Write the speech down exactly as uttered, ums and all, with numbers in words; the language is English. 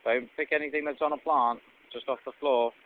Don't pick anything that's on a plant, just off the floor.